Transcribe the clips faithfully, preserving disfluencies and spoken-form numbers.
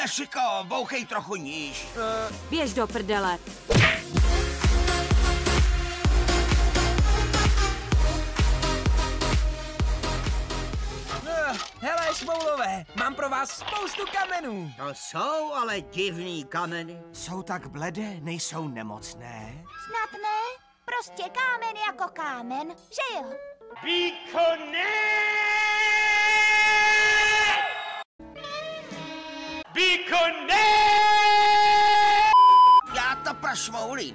Mešiko, bouchej trochu níž. Uh. Běž do prdele. Uh, hele, šmoulové, mám pro vás spoustu kamenů. To jsou ale divný kameny. Jsou tak bledé, nejsou nemocné? Snad ne, prostě kámen jako kámen, že jo? Výkonné! Výkonné! Já to prošmoulím.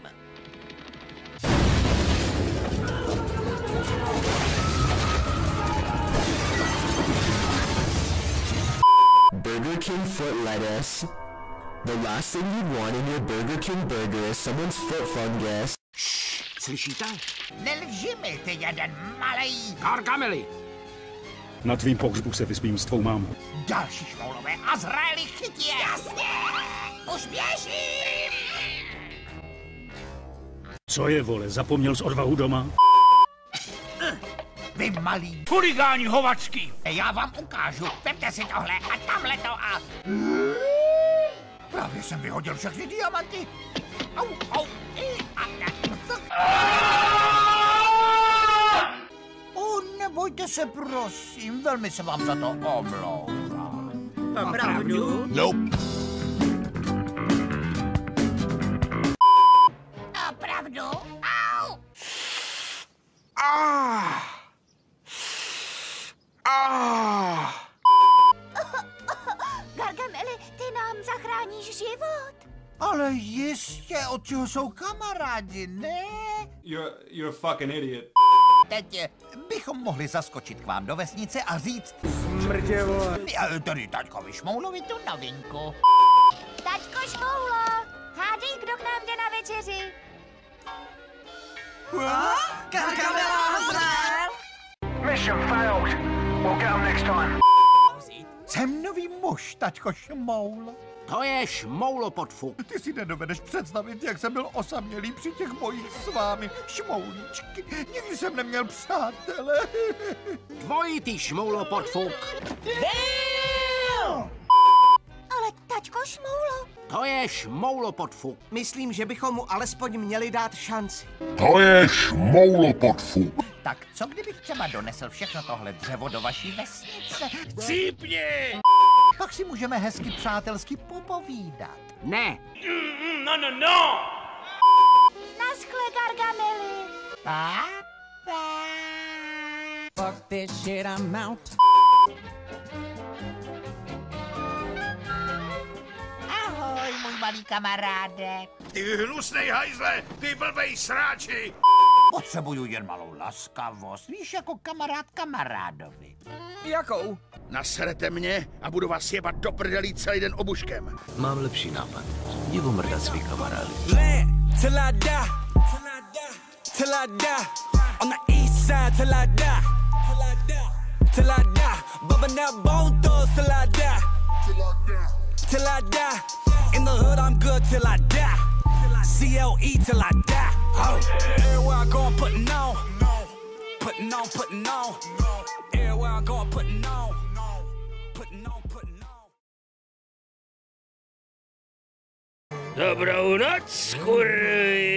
Burger King foot lettuce. The last thing you'd want in your Burger King burger is someone's foot fungus. Šš, slyšíte? Nelži mi, ty jeden malej. Gargameli! Na tvým pohřbu se vyspím s tvou mámou. Další šmoulové Azraeli chytě. Jasně! Už běžím! Co je, vole, zapomněl jsi odvahu doma? Vy malí Chuligáni hovačky! Já vám ukážu. Vemte si tohle a tamhle to a... Právě jsem vyhodil všechny diamanty. Au, au, i, a, o, nebojte se, prosím. Velmi se vám za to omlouvám. Opravdu? Nope. Opravdu? Au! Ah! Ah! Gargameli, ty nám zachráníš život. Ale jistě, od čeho jsou kamarádi, ne? You're, you're a fucking idiot. Teď bychom mohli zaskočit k vám do vesnice a říct... Smrdě, vole. Tady taťkovi Šmoulovi tu novinku. Taťko Šmoulo, hádej, kdo k nám jde na večeři. Gargamela Azrael! Mission failed. We'll get them next time. Jsem nový muž, taťko Šmoulo. To je šmoulopodfuk. Ty si nedovedeš představit, jak jsem byl osamělý při těch bojích s vámi, šmoulíčky. Nikdy jsem neměl přátele. Dvojitý šmoulopodfuk. Ale taťko Šmoulo. To je šmoulopodfuk. Myslím, že bychom mu alespoň měli dát šanci. To je šmoulopodfuk. Tak co kdybych třeba donesl všechno tohle dřevo do vaší vesnice? Cípni! Pak si můžeme hezky přátelsky popovídat. Ne. Mm, no, no, no! Naschle, Gargameli. Pa, pa. Fuck this shit, I'm out. Ahoj, můj malý kamaráde. Ty hnusnej hajzle, ty blbej sráči! Potřebuju jen malou laskavost, víš, jako kamarád kamarádovi. Jakou? Naserete mě a budu vás jebat do prdelí celý den obuškem. Mám lepší nápad. Jdi omrdat svý kamarády. Till I die, till I die, on the east side till I die, till I die, bubbing that bone thugs till I die, till I die, in the hood I'm good till I die, C L E till I die, oh. Everywhere I go I'm putting on, putting on, putting on, everywhere I go I'm putting on, putting on, putting on. Dobrou noc, kurvy!